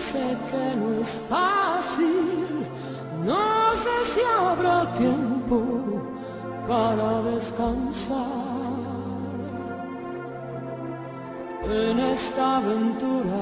sé que no es fácil, no sé si habrá tiempo para descansar en esta aventura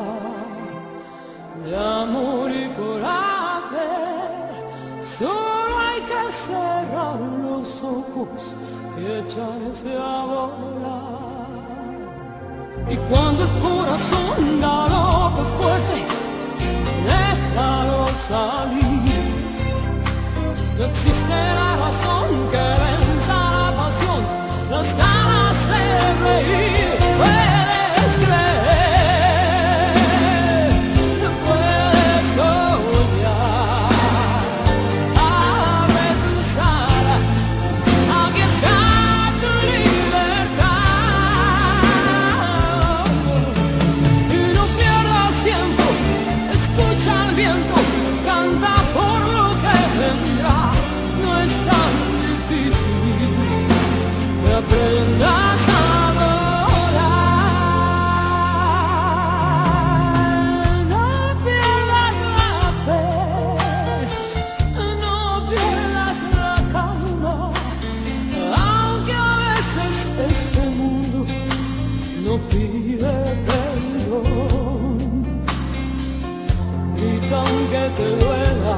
de amor y coraje. Solo hay que cerrar los ojos y echarse a volar. Y cuando el corazón galope fuerte, déjalo salir. No existe la razón que venza la pasión, las ganas de reír. Puedes creer, puedes soñar. Abre tus alas, aquí está tu libertad. Y no pierdas tiempo, escucha el viento, canta por lo que vendrá. No es tan difícil que aprendas a volar. No pierdas la fe, no pierdas la calma, aunque a veces este mundo no pide perdón. Grita aunque te duela,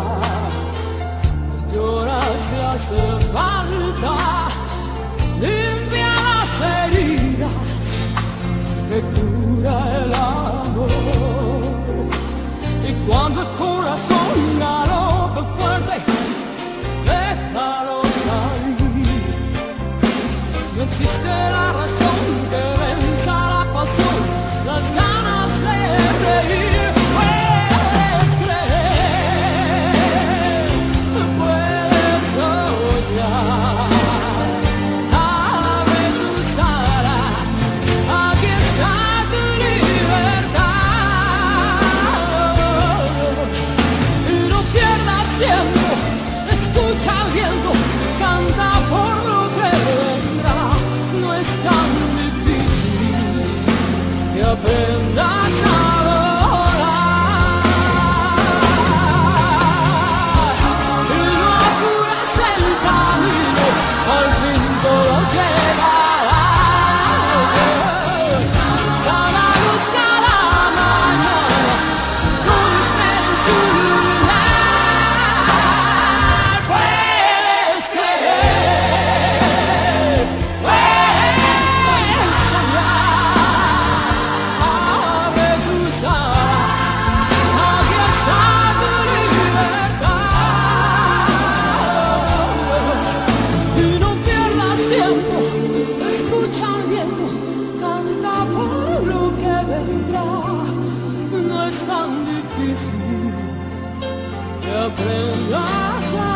llora si hace falta, limpia las heridas que cura el amor. Y cuando el corazón galope fuerte, déjalo salir. No existe la razón que venza la pasión, las ganas de reír. Puedes creer, puedes soñar. Abre tus alas, aquí está tu libertad. Y no pierdas tiempo, escucha el viento, canta por lo que vendrá. No es tan difícil que aprendas a volar. Y no apuras el camino, al fin todo llegará. Cada luz, cada mañana, con espera en su lugar. Puedes creer, puedes soñar. Abre tus alas, aquí está tu libertad. Y no pierdas tiempo, escucha el viento, canta por lo que vendrá. No es tan difícil que aprendas a